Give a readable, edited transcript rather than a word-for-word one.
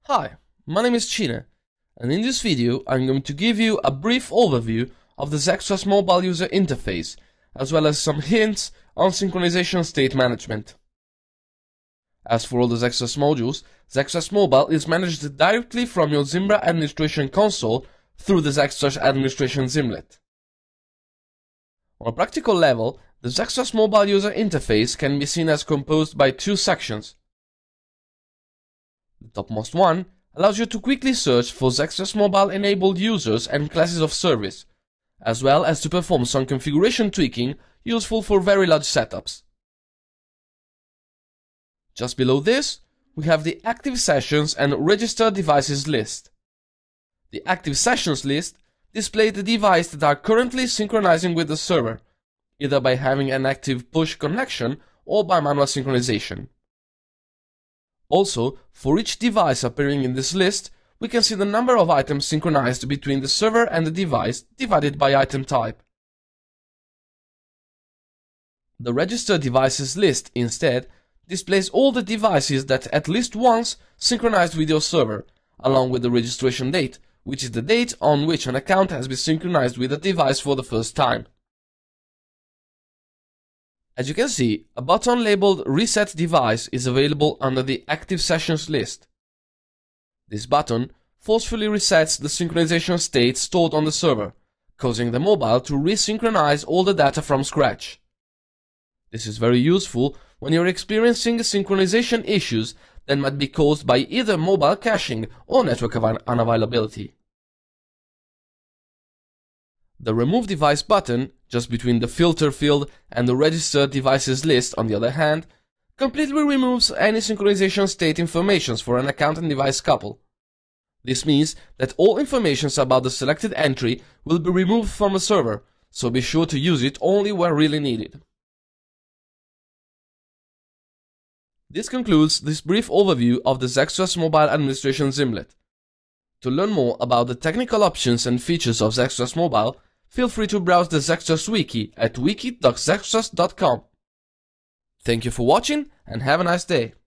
Hi, my name is Cine, and in this video I'm going to give you a brief overview of the ZeXtras Mobile User Interface, as well as some hints on synchronization state management. As for all the ZeXtras modules, ZeXtras Mobile is managed directly from your Zimbra administration console through the ZeXtras administration Zimlet. On a practical level, the ZeXtras Mobile User Interface can be seen as composed by two sections. The topmost one allows you to quickly search for ZeXtras Mobile enabled users and classes of service, as well as to perform some configuration tweaking useful for very large setups. Just below this, we have the active sessions and registered devices list. The active sessions list displays the devices that are currently synchronizing with the server, either by having an active push connection or by manual synchronization. Also, for each device appearing in this list, we can see the number of items synchronized between the server and the device divided by item type. The registered devices list, instead, displays all the devices that at least once synchronized with your server, along with the registration date, which is the date on which an account has been synchronized with a device for the first time. As you can see, a button labeled Reset Device is available under the Active Sessions list. This button forcefully resets the synchronization state stored on the server, causing the mobile to resynchronize all the data from scratch. This is very useful when you're experiencing synchronization issues that might be caused by either mobile caching or network unavailability. The Remove Device button, just between the Filter field and the Registered Devices list on the other hand, completely removes any synchronization state information for an account and device couple. This means that all information about the selected entry will be removed from the server, so be sure to use it only where really needed. This concludes this brief overview of the ZeXtras Mobile Administration Zimlet. To learn more about the technical options and features of ZeXtras Mobile, feel free to browse the ZeXtras wiki at wiki.zextras.com. Thank you for watching and have a nice day.